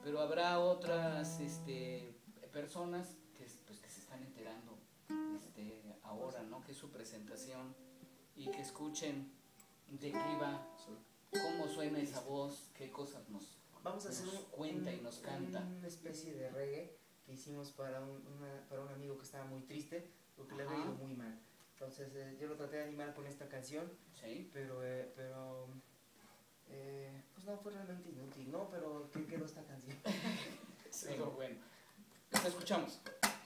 pero habrá otras personas que, pues, que se están enterando ahora, ¿no? Que es su presentación y que escuchen de qué va, cómo suena esa voz, qué cosas nos cuenta y nos canta. Una especie de reggae que hicimos para un amigo que estaba muy triste porque le había ido muy mal. Entonces yo lo traté de animar con esta canción, ¿Sí? pero pues no, fue realmente inútil, ¿no? Pero ¿qué quedó esta canción? Sí, bueno, la escuchamos.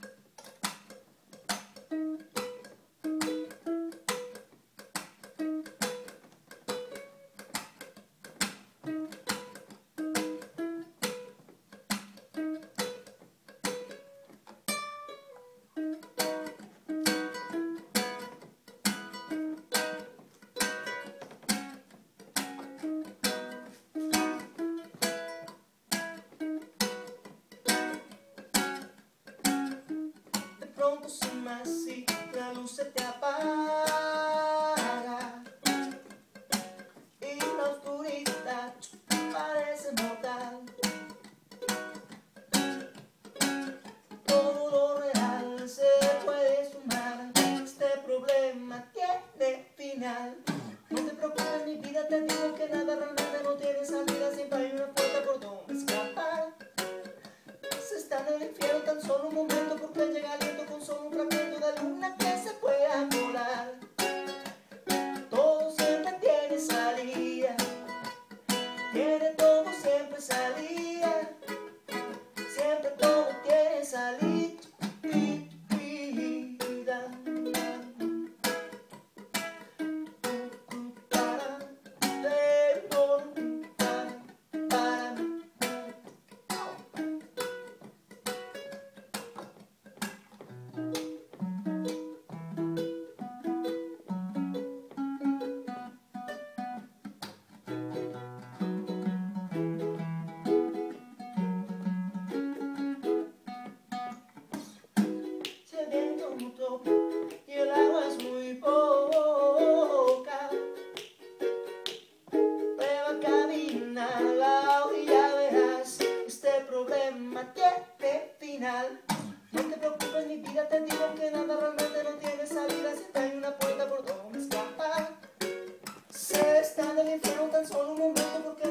Pronto sin más si la luz se te apaga y la oscuridad parece mortal. Todo lo real se puede sumar, este problema tiene final. No te preocupes mi vida, te digo que nada realmente no tiene salida, siempre hay una puerta por donde escapar. Se está en el infierno tan solo un momento, porque llega aliento con solo un fragmento de luna que se pueda volar. Todo siempre tiene salida, tiene todo siempre salida, siempre todo tiene salida. Si el viento mutó y el agua es muy poca, prueba a caminar a la orilla, verás, este problema tiene final. No te preocupes mi vida, te digo que nada realmente no tiene salida, siempre hay una puerta por donde escapar. Se está en el infierno tan solo un momento, porque